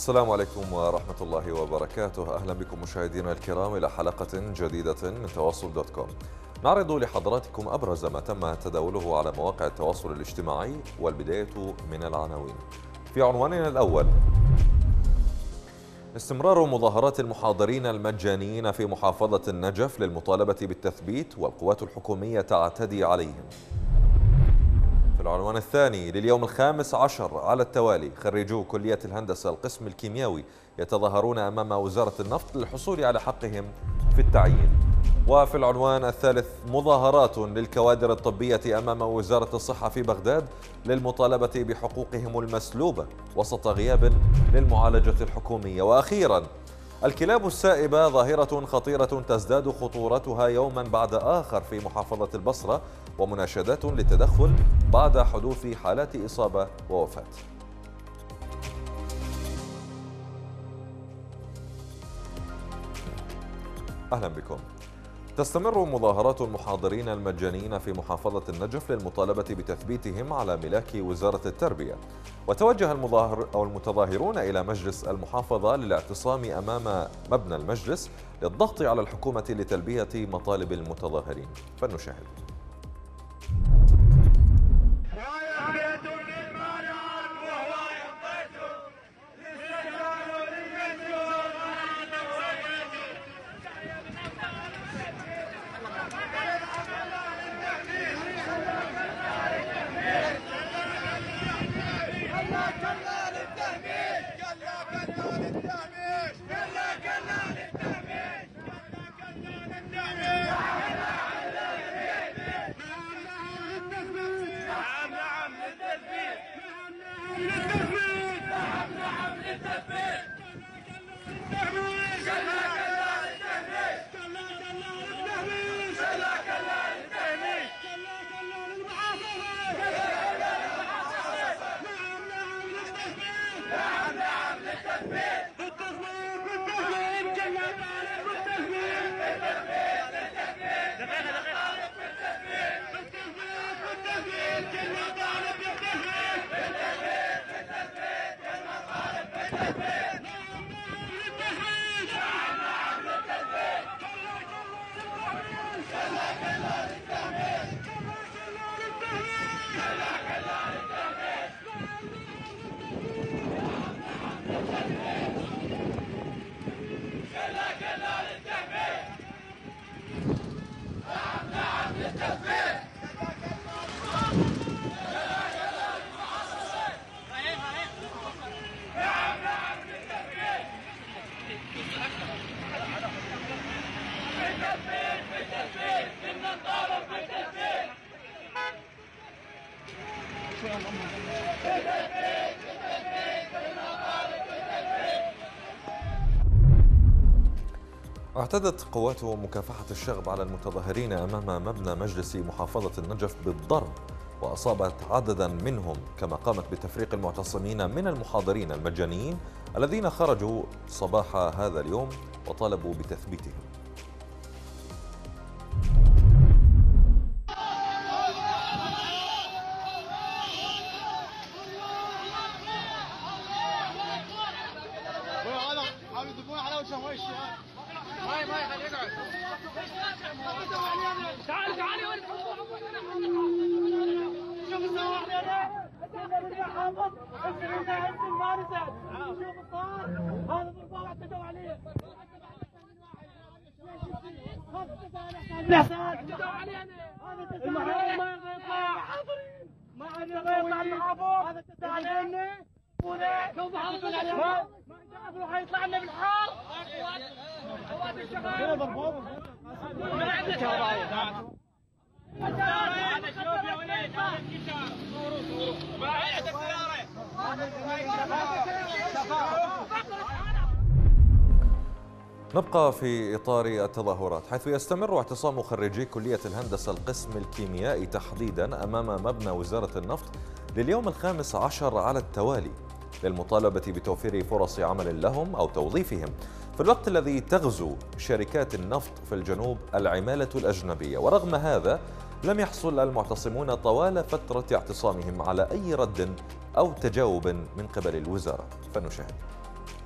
السلام عليكم ورحمة الله وبركاته. أهلا بكم مشاهدينا الكرام إلى حلقة جديدة من تواصل دوت كوم. نعرض لحضراتكم أبرز ما تم تداوله على مواقع التواصل الاجتماعي، والبداية من العناوين. في عنواننا الأول: استمرار مظاهرات المحاضرين المجانيين في محافظة النجف للمطالبة بالتثبيت، والقوات الحكومية تعتدي عليهم. في العنوان الثاني: لليوم الخامس عشر على التوالي خريجو كلية الهندسة القسم الكيميائي يتظاهرون أمام وزارة النفط للحصول على حقهم في التعيين. وفي العنوان الثالث: مظاهرات للكوادر الطبية أمام وزارة الصحة في بغداد للمطالبة بحقوقهم المسلوبة وسط غياب للمعالجة الحكومية. وأخيرا: الكلاب السائبة ظاهرة خطيرة تزداد خطورتها يوما بعد آخر في محافظة البصرة، ومناشدات للتدخل بعد حدوث حالات إصابة ووفاة. أهلا بكم. تستمر مظاهرات المحاضرين المجانيين في محافظة النجف للمطالبة بتثبيتهم على ملاك وزارة التربية. وتوجه المتظاهرون إلى مجلس المحافظة للاعتصام أمام مبنى المجلس للضغط على الحكومة لتلبية مطالب المتظاهرين. فلنشاهد. اعتدت قوات مكافحة الشغب على المتظاهرين أمام مبنى مجلس محافظة النجف بالضرب، وأصابت عددا منهم، كما قامت بتفريق المعتصمين من المحاضرين المجانيين الذين خرجوا صباح هذا اليوم وطالبوا بتثبيتهم. هيطلع لنا بالحار. نبقى في إطار التظاهرات، حيث يستمر اعتصام خريجي كلية الهندسة القسم الكيميائي تحديدا أمام مبنى وزارة النفط لليوم الخامس عشر على التوالي للمطالبة بتوفير فرص عمل لهم أو توظيفهم، في الوقت الذي تغزو شركات النفط في الجنوب العمالة الأجنبية. ورغم هذا لم يحصل المعتصمون طوال فترة اعتصامهم على أي رد أو تجاوب من قبل الوزارة. فنشاهد.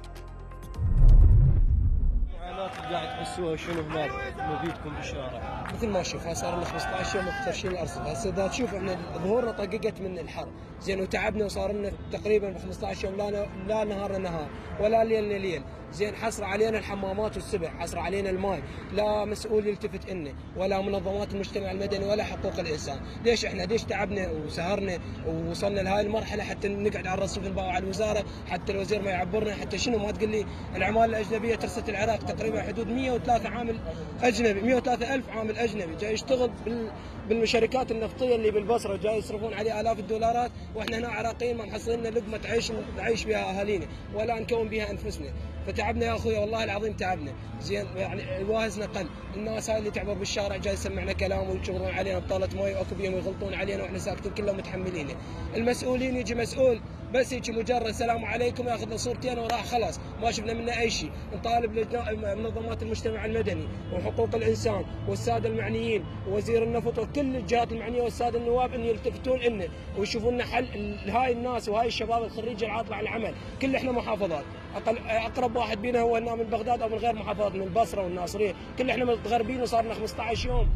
قاعد تحسوها شنو هناك مبيتكم بالشارع؟ مثل ما تشوف صار لنا 15 يوم مفترشين الارصفه، هسه اذا تشوف احنا ظهورنا طققت من الحر، زين وتعبنا وصار لنا تقريبا 15 يوم لا نهارنا نهار ولا ليلنا ليل، زين حصر علينا الحمامات والسبع، حصر علينا الماء، لا مسؤول يلتفت لنا ولا منظمات المجتمع المدني ولا حقوق الانسان، ليش احنا ليش تعبنا وسهرنا ووصلنا لهاي المرحله حتى نقعد على الرصيف نباوع على الوزاره، حتى الوزير ما يعبرنا، حتى شنو ما تقول لي العماله الاجنبيه ترست العراق تقريبا حدود 103 عامل اجنبي، 103,000 عامل اجنبي جاي يشتغل بالشركات النفطيه اللي بالبصره، جاي يصرفون عليه الاف الدولارات، واحنا هنا عراقيين ما محصلين لنا لقمه نعيش بها اهالينا ولا نكون بها انفسنا، فتعبنا يا اخوي والله العظيم تعبنا، زين يعني واهزنا قل، الناس هاي اللي تعبر بالشارع جاي يسمعنا كلام ويشغلون علينا بطاله مي واكو بيهم يغلطون علينا واحنا ساكتين كلهم متحملينه، المسؤولين يجي مسؤول بس يجي مجرد سلام عليكم ياخذ له صورتين وراح خلاص، ما شفنا منه اي شيء، نطالب منظمات المجتمع المدني وحقوق الانسان والساده المعنيين ووزير النفط وكل الجهات المعنيه والساده النواب ان يلتفتون لنا ويشوفون لنا حل لهاي الناس وهاي الشباب الخريجه العاطله عن العمل، كل احنا محافظات، اقرب واحد بينا هو هنا من بغداد او من غير محافظات من البصره والناصريه، كل احنا متغربين وصار لنا 15 يوم.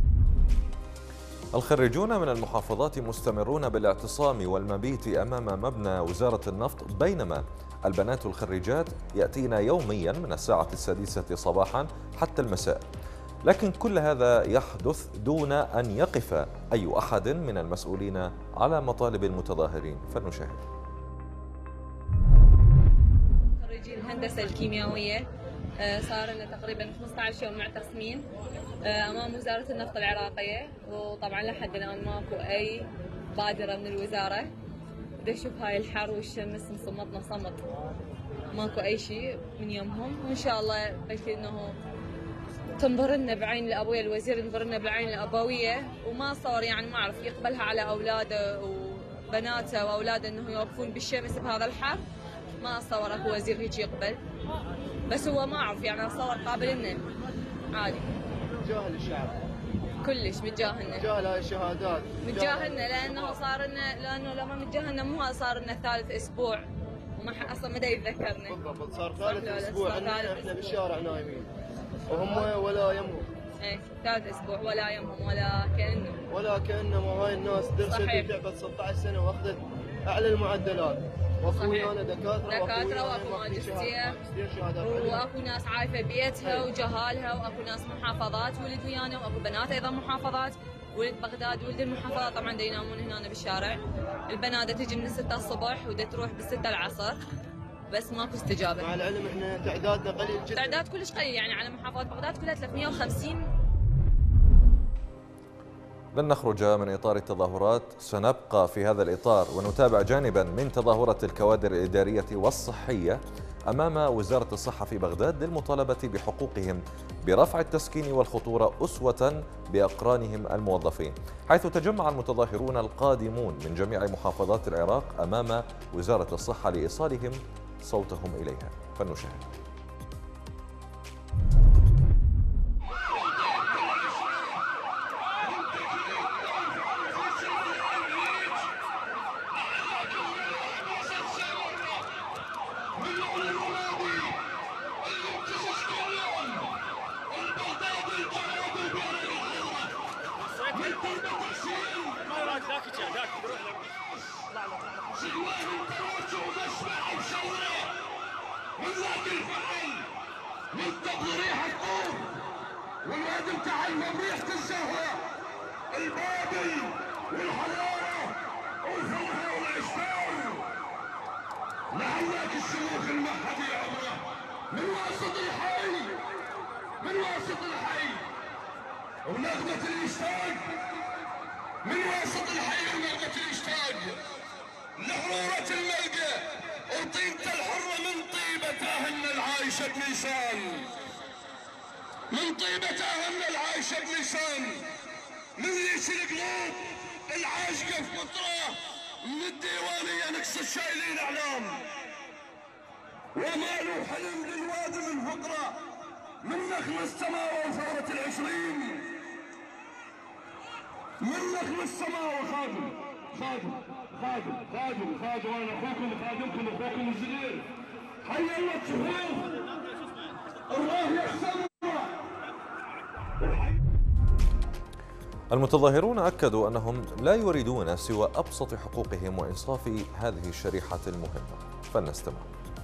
الخريجون من المحافظات مستمرون بالاعتصام والمبيت أمام مبنى وزارة النفط، بينما البنات الخريجات يأتين يوميا من الساعة 6 صباحا حتى المساء، لكن كل هذا يحدث دون أن يقف أي أحد من المسؤولين على مطالب المتظاهرين، فلنشاهد. خريجي الهندسة الكيميائية صار لنا تقريبا 15 يوم معتصمين امام وزاره النفط العراقيه، وطبعا لحد الان ماكو اي بادره من الوزاره. بدي اشوف هاي الحر والشمس مصمتنا صمت، ماكو اي شيء من يومهم، وان شاء الله بلكي انه تنظر لنا بعين الابويه، الوزير ينظر لنا بالعين الابويه، وما صار يعني ما اعرف يقبلها على اولاده وبناته واولاده انه يوقفون بالشمس بهذا الحر، ما اتصور اكو وزير هيك يقبل، بس هو ما اعرف يعني اتصور قابل لنا عادي. متجاهل الشعب كلش متجاهلنا، متجاهل هاي الشهادات، متجاهلنا لانه صار لنا، لانه لما متجاهلنا مو صار لنا ثالث اسبوع وما اصلا ما يتذكرنا. بالضبط صار ثالث اسبوع احنا بالشارع نايمين وهم ولا يمهم. ايه ثالث اسبوع ولا يمهم ولا كانه هاي الناس درست تعبت 16 سنه واخذت اعلى المعدلات، واكو ويانا دكاتره واكو ماجستير واكو ناس عايفه بيتها وجهالها، واكو ناس محافظات ولد ويانا، واكو بنات ايضا محافظات، ولد بغداد ولد المحافظات، طبعا دا ينامون هنا بالشارع، البنات تجي من 6 الصبح ودا تروح ب6 العصر، بس ماكو استجابه. مع العلم احنا تعدادنا قليل جدا، تعداد كلش قليل يعني على محافظه بغداد كلها 350. لن نخرج من إطار التظاهرات، سنبقى في هذا الإطار ونتابع جانبا من تظاهرة الكوادر الإدارية والصحية أمام وزارة الصحة في بغداد للمطالبة بحقوقهم برفع التسكين والخطورة أسوة بأقرانهم الموظفين، حيث تجمع المتظاهرون القادمون من جميع محافظات العراق أمام وزارة الصحة لإيصالهم صوتهم إليها، فلنشاهد. من ذاك الفعل ننتظر ريح الطوف والواد متعلم ريحة الزهرة البابل والحرارة والفرحة والعشتار، لعلك الشيوخ المهدي عمره من وسط الحي، من وسط الحي ونغمة الاشتاق، من وسط الحي ونغمة الاشتاق لحرورة الملقى وطيبة الحرة من طيبة أهلنا العايشة بنيسان، من طيبة أهلنا العايشة بنيسان، من ليش القلوب العاشقة في مطرة، من الديوانية نقص الشايلين أعلام، وما له حلم للوادي من فقرة، من نخل السماوة وثورة ال20، من نخل السماوة خادم انا اخوكم وخادمكم اخوكم الصغير، حي الله الصفوف، الله يحسن. المتظاهرون أكدوا أنهم لا يريدون سوى أبسط حقوقهم وإنصاف هذه الشريحة المهمة. فلنستمع.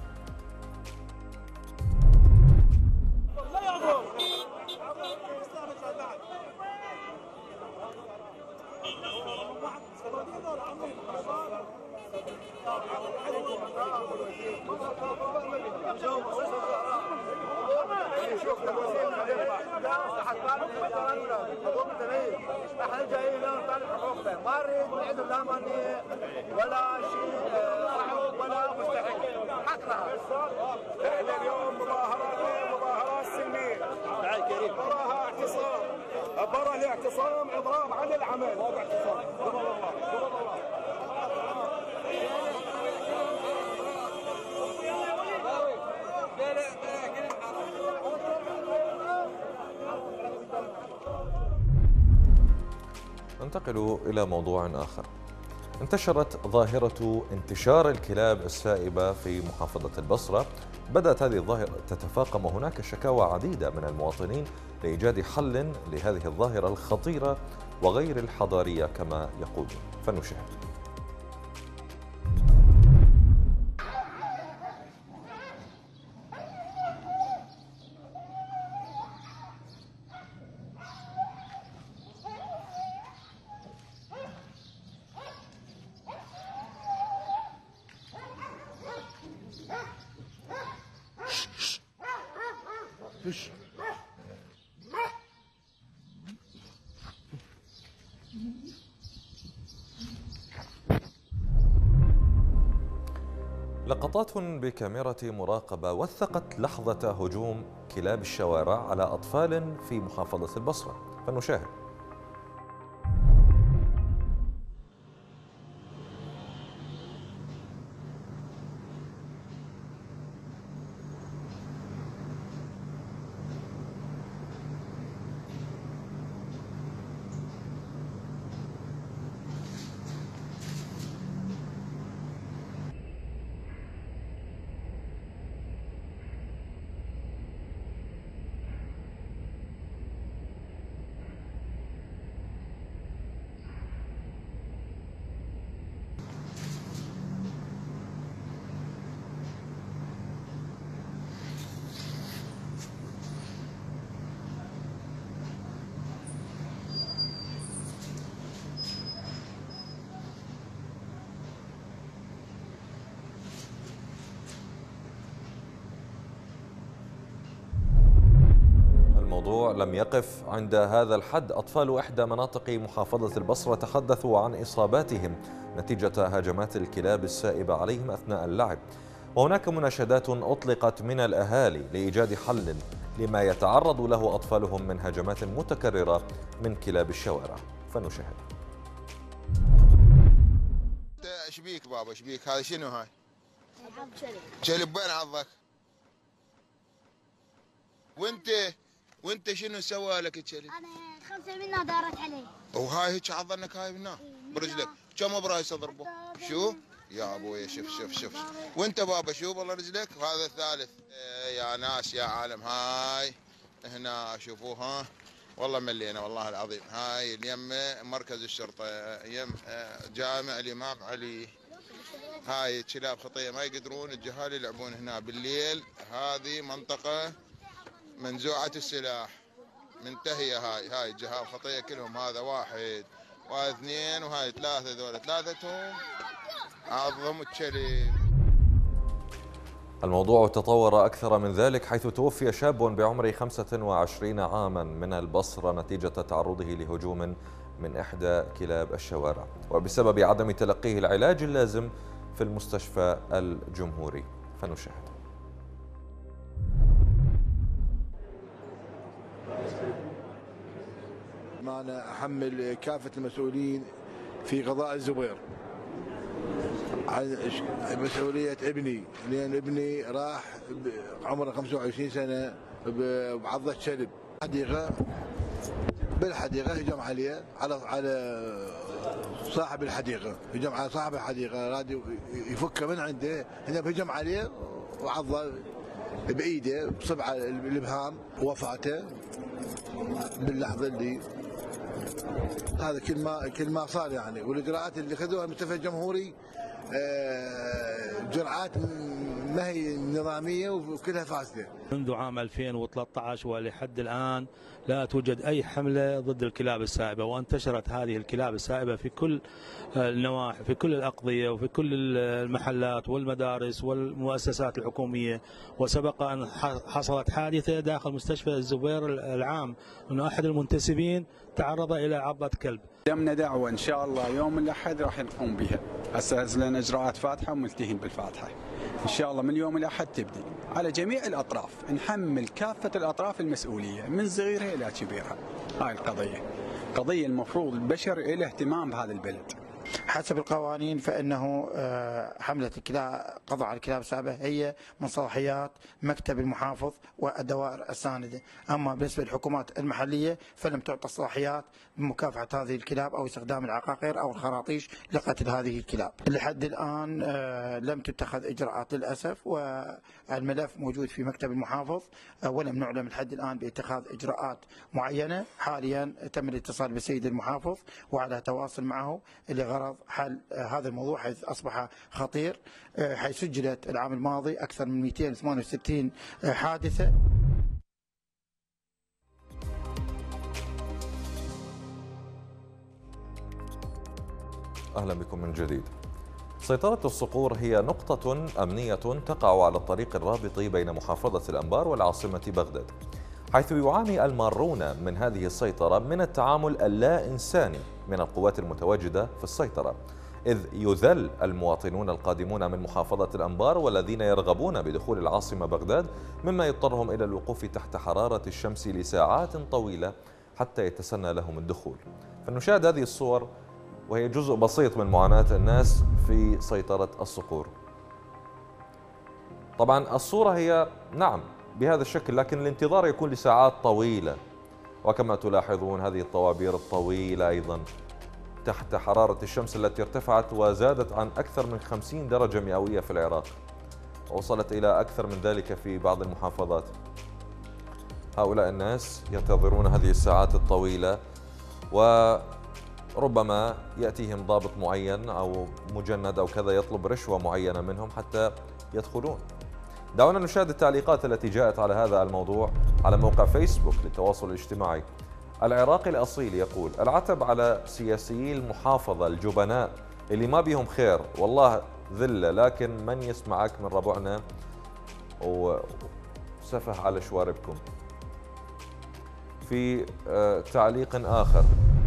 احنا جايين نطالب حقوقنا، ما نريد من عندهم لا مانيه ولا شيء صعب ولا مستحيل، حقنا. احنا اليوم مظاهرات سلميه، وراها اعتصام، برا الاعتصام اضراب عن العمل، مو باعتصام. قبل الله قبل الله. ننتقل إلى موضوع آخر. انتشرت ظاهرة انتشار الكلاب السائبة في محافظة البصرة. بدأت هذه الظاهرة تتفاقم، وهناك شكاوى عديدة من المواطنين لإيجاد حل لهذه الظاهرة الخطيرة وغير الحضارية كما يقولون. فنشاهد. لقطات بكاميرا مراقبة وثقت لحظة هجوم كلاب الشوارع على أطفال في محافظة البصرة. فنشاهد. الموضوع لم يقف عند هذا الحد. أطفال إحدى مناطق محافظة البصرة تحدثوا عن إصاباتهم نتيجة هجمات الكلاب السائبة عليهم أثناء اللعب، وهناك مناشدات أطلقت من الأهالي لإيجاد حل لما يتعرض له أطفالهم من هجمات متكررة من كلاب الشوارع. فنشاهد. ايش بيك بابا؟ ايش بيك؟ هذا شنو هاي؟ كلب. وين عضك؟ وانت شنو سوى لك الكلب؟ انا 5 منها دارت علي. وهاي هيك عضنك هاي منها برجلك؟ كم برايس اضربه؟ شو؟ يا ابوي شوف. وانت بابا شوف والله رجلك. وهذا الثالث. يا ناس يا عالم، هاي هنا شوفوها والله ملينا والله العظيم. هاي اليم مركز الشرطه، يم جامع الامام علي. هاي كلاب خطيه ما يقدرون الجهال يلعبون هنا بالليل. هذه منطقه منزوعه السلاح، منتهيه. هاي جهال خطيه كلهم. هذا واحد وهذا اثنين وهاي ثلاثه، ذولا ثلاثتهم عضهم الكلب. الموضوع تطور أكثر من ذلك، حيث توفي شاب بعمر 25 عاما من البصرة نتيجة تعرضه لهجوم من إحدى كلاب الشوارع، وبسبب عدم تلقيه العلاج اللازم في المستشفى الجمهوري. فنشاهد. ما أنا أحمل كافة المسؤولين في قضاء الزبير عن مسؤولية ابني، لأن ابني راح عمره 25 سنة بعضة كلب بالحديقة. هجم عليه على صاحب الحديقة، هجم على صاحب الحديقة، راد يفكه من عنده. هنا هجم عليه وعضه بإيده بصبع الإبهام، وفاته باللحظة اللي هذا كل ما صار يعني. والاجراءات اللي خذوها المستشفى الجمهوري جرعات ما هي نظاميه وكلها فاسده. منذ عام 2013 ولحد الآن لا توجد أي حملة ضد الكلاب السائبة، وانتشرت هذه الكلاب السائبة في كل النواحي، في كل الأقضية وفي كل المحلات والمدارس والمؤسسات الحكومية. وسبق أن حصلت حادثة داخل مستشفى الزبير العام أن أحد المنتسبين تعرض إلى عضة كلب. قدمنا دعوة إن شاء الله يوم الأحد راح نقوم بها. هسه لنا إجراءات فاتحة وملتهين بالفاتحة. إن شاء الله من يوم الأحد تبدي على جميع الأطراف، نحمل كافة الأطراف المسؤولية من صغيرها إلى كبيرها. هاي القضية قضية المفروض البشر له اهتمام بهذا البلد. حسب القوانين فإنه حملة الكلاب قضاء على الكلاب السائبة هي من صلاحيات مكتب المحافظ والدوائر الساندة. أما بالنسبة للحكومات المحلية فلم تعطى الصلاحيات بمكافحة هذه الكلاب أو استخدام العقاقير أو الخراطيش لقتل هذه الكلاب. لحد الآن لم تتخذ إجراءات للأسف، والملف موجود في مكتب المحافظ ولم نعلم لحد الآن باتخاذ إجراءات معينة. حاليا تم الاتصال بالسيد المحافظ وعلى تواصل معه لغرض حل هذا الموضوع، حيث أصبح خطير، حيث سجلت العام الماضي أكثر من 268 حادثة. أهلا بكم من جديد. سيطرة الصقور هي نقطة أمنية تقع على الطريق الرابط بين محافظة الأنبار والعاصمة بغداد، حيث يعاني المارون من هذه السيطرة من التعامل اللا إنساني من القوات المتواجدة في السيطرة، إذ يذل المواطنون القادمون من محافظة الأنبار والذين يرغبون بدخول العاصمة بغداد، مما يضطرهم إلى الوقوف تحت حرارة الشمس لساعات طويلة حتى يتسنى لهم الدخول. فنشاهد هذه الصور وهي جزء بسيط من معاناة الناس في سيطرة الصقور. طبعا الصورة هي نعم بهذا الشكل، لكن الانتظار يكون لساعات طويلة، وكما تلاحظون هذه الطوابير الطويلة أيضا تحت حرارة الشمس التي ارتفعت وزادت عن أكثر من 50 درجة مئوية في العراق، ووصلت إلى أكثر من ذلك في بعض المحافظات. هؤلاء الناس ينتظرون هذه الساعات الطويلة، وربما يأتيهم ضابط معين أو مجند أو كذا يطلب رشوة معينة منهم حتى يدخلون. دعونا نشاهد التعليقات التي جاءت على هذا الموضوع على موقع فيسبوك للتواصل الاجتماعي. العراقي الأصيل يقول: العتب على سياسيي المحافظة الجبناء اللي ما بيهم خير، والله ذلة، لكن من يسمعك من ربعنا وسفه على شواربكم. في تعليق آخر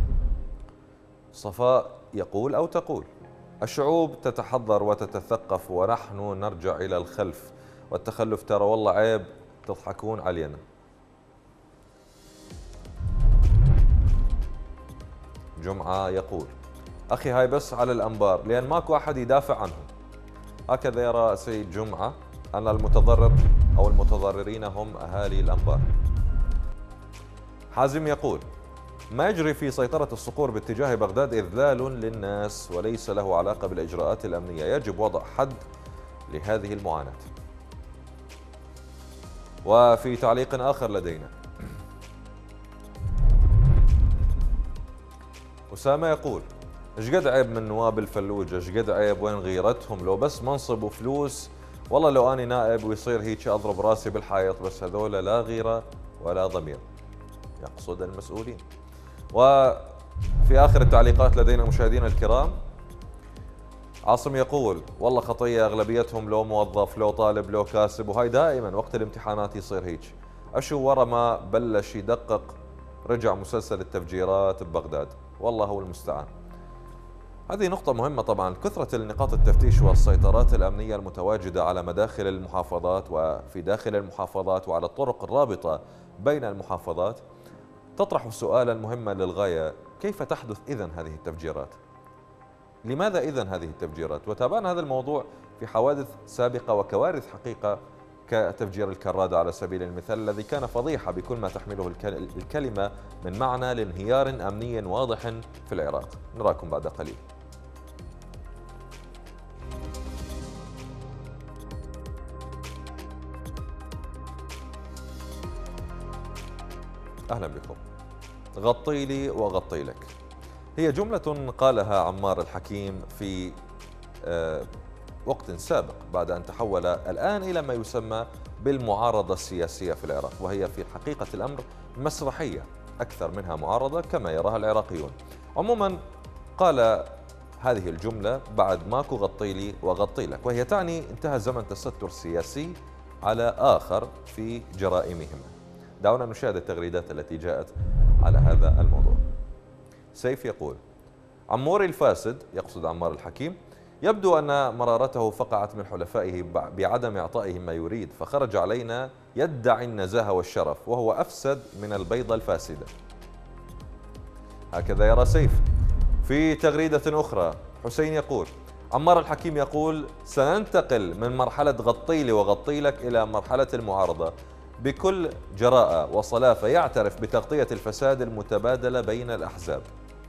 صفاء يقول أو تقول: الشعوب تتحضر وتتثقف ونحن نرجع إلى الخلف، والتخلف ترى والله عيب، تضحكون علينا. جمعة يقول: أخي هاي بس على الأنبار لأن ماكو أحد يدافع عنهم. هكذا يرى سيد جمعة أن المتضرر أو المتضررين هم أهالي الأنبار. حازم يقول: ما يجري في سيطرة الصقور باتجاه بغداد إذلال للناس وليس له علاقة بالإجراءات الأمنية، يجب وضع حد لهذه المعاناة. وفي تعليق آخر لدينا أسامة يقول: ايش عيب من نواب الفلوجة، ايش عيب، وين غيرتهم، لو بس منصب وفلوس، والله لو أني نائب ويصير هيك أضرب راسي بالحائط، بس هذول لا غيرة ولا ضمير. يقصد المسؤولين. وفي آخر التعليقات لدينا مشاهدينا الكرام عاصم يقول: والله خطية أغلبيتهم لو موظف لو طالب لو كاسب، وهاي دائما وقت الامتحانات يصير هيك. أشو ورا ما بلش يدقق رجع مسلسل التفجيرات ببغداد، والله هو المستعان. هذه نقطة مهمة طبعا. كثرة النقاط التفتيش والسيطرات الأمنية المتواجدة على مداخل المحافظات وفي داخل المحافظات وعلى الطرق الرابطة بين المحافظات تطرح سؤالا مهما للغاية: كيف تحدث إذن هذه التفجيرات؟ لماذا إذن هذه التفجيرات؟ وتابعنا هذا الموضوع في حوادث سابقة وكوارث حقيقة، كتفجير الكرادة على سبيل المثال الذي كان فضيحة بكل ما تحمله الكلمة من معنى لانهيار أمني واضح في العراق. نراكم بعد قليل. أهلا بكم. غطي لي وغطي لك. هي جملة قالها عمار الحكيم في وقت سابق بعد أن تحول الآن إلى ما يسمى بالمعارضة السياسية في العراق، وهي في حقيقة الأمر مسرحية أكثر منها معارضة كما يراها العراقيون. عموما قال هذه الجملة بعد ماكو غطي لي وغطي لك، وهي تعني انتهى زمن تستر سياسي على آخر في جرائمهم. دعونا نشاهد التغريدات التي جاءت على هذا الموضوع. سيف يقول: عموري الفاسد، يقصد عمار الحكيم، يبدو أن مرارته فقعت من حلفائه بعدم إعطائهم ما يريد، فخرج علينا يدعي النزاهة والشرف وهو أفسد من البيضة الفاسدة. هكذا يرى سيف. في تغريدة أخرى حسين يقول: عمار الحكيم يقول: سننتقل من مرحلة غطي لي وغطي لك إلى مرحلة المعارضة بكل جراءة وصلافة، يعترف بتغطية الفساد المتبادلة بين الأحزاب.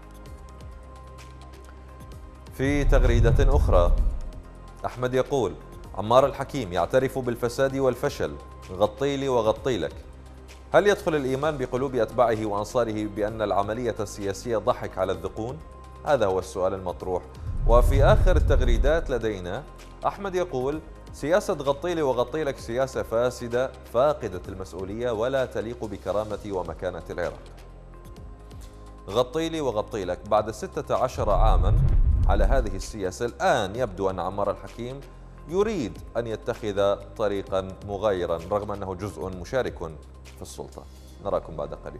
في تغريدة أخرى أحمد يقول: عمار الحكيم يعترف بالفساد والفشل، غطي لي وغطي لك. هل يدخل الإيمان بقلوب أتباعه وأنصاره بأن العملية السياسية ضحك على الذقون؟ هذا هو السؤال المطروح. وفي آخر التغريدات لدينا أحمد يقول: سياسة غطي لي وغطي لك سياسة فاسدة فاقدة المسؤولية ولا تليق بكرامة ومكانة العراق. غطي لي وغطي لك بعد 16 عاما على هذه السياسة، الآن يبدو أن عمار الحكيم يريد أن يتخذ طريقا مغايرا رغم أنه جزء مشارك في السلطة. نراكم بعد قليل.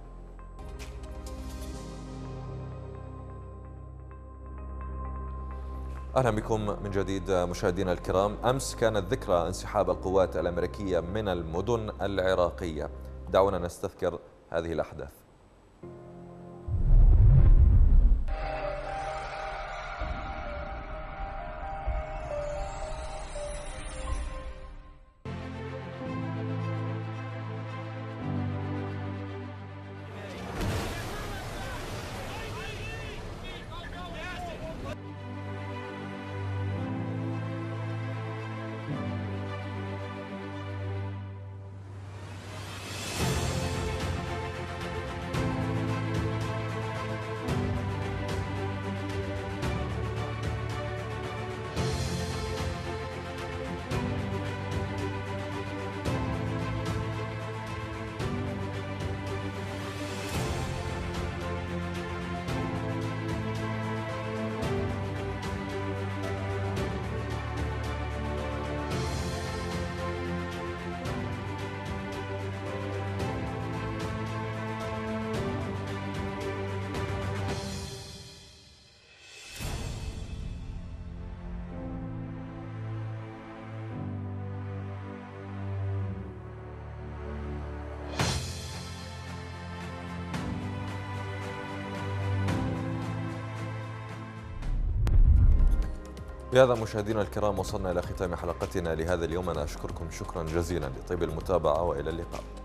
أهلا بكم من جديد مشاهدينا الكرام. أمس كانت ذكرى انسحاب القوات الأمريكية من المدن العراقية. دعونا نستذكر هذه الأحداث. بهذا مشاهدينا الكرام وصلنا إلى ختام حلقتنا لهذا اليوم. أنا أشكركم شكرا جزيلا لطيب المتابعة وإلى اللقاء.